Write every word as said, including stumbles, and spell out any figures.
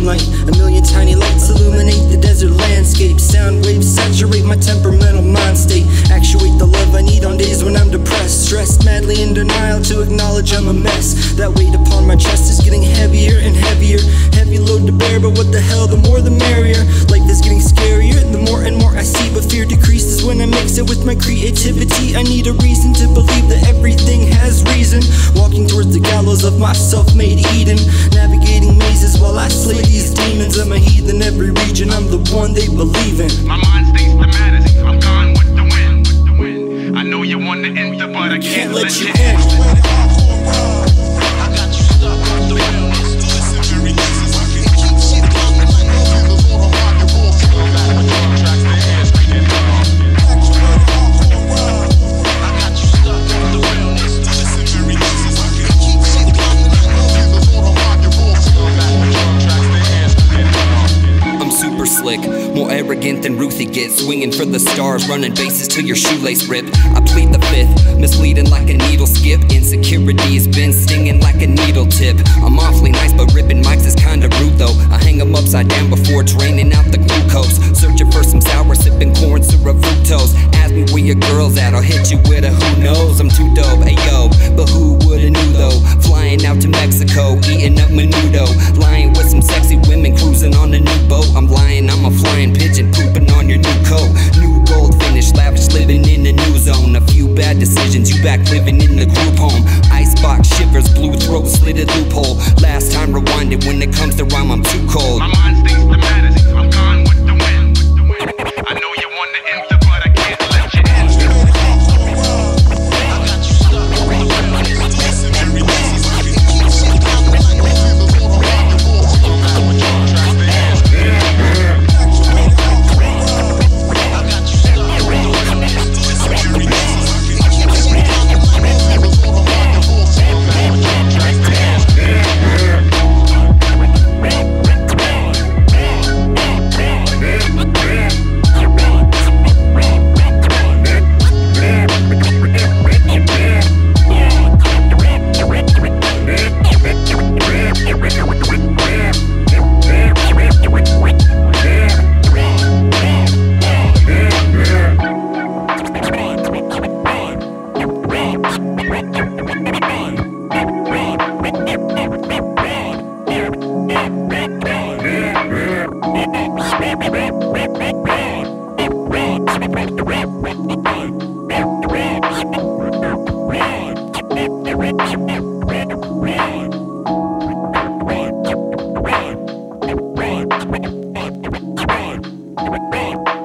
moonlight. A million tiny lights illuminate the desert landscape. Sound waves saturate my temperamental mind state. Actuate the love I need on days when I'm depressed. Stressed, madly in denial to acknowledge I'm a mess. That weight upon my chest is getting heavier and heavier. Heavy load to bear, but what the hell, the more the merrier. Life is getting scarier, the more and more I see. But fear decreases when I mix it with my creativity. I need a reason to believe that everything has reason. Walking towards the gallows of my self-made Eden. Navigating mazes while I slay these demons. I'm a heathen every region, I'm the one they believe in. My mind stays the maddest, I'm gone with the wind, with the wind. I know you want to enter, but I can't, can't let, let you in, in. Slick, more arrogant than Ruthie gets, swinging for the stars, running bases till your shoelace rip. I plead the fifth, misleading like a needle skip. Insecurity's been stinging like a needle tip. I'm awfully nice, but ripping mics is kinda rude though. I hang them upside down before draining out the glucose. Searching for some sour, sipping corn syrup fructose. Ask me where your girl's at, I'll hit you with a who knows. I'm too dope, ayo, but who would've knew though? Flying out to Mexico, eating up menudo. Lying with some sexy women, cruising on a new boat. I'm lying, I'm a flying pigeon, pooping on your new coat. New gold finish, lavish, living in a new zone. A few bad decisions, you back living in the group home. Icebox shivers, blue throat, slitted loophole. Last time rewinded, when it comes to rhyme, I'm too cold. My mind stays the maddest, I'm gone with the wind, with the wind. I know you want to enter, but I can't let you in. Run.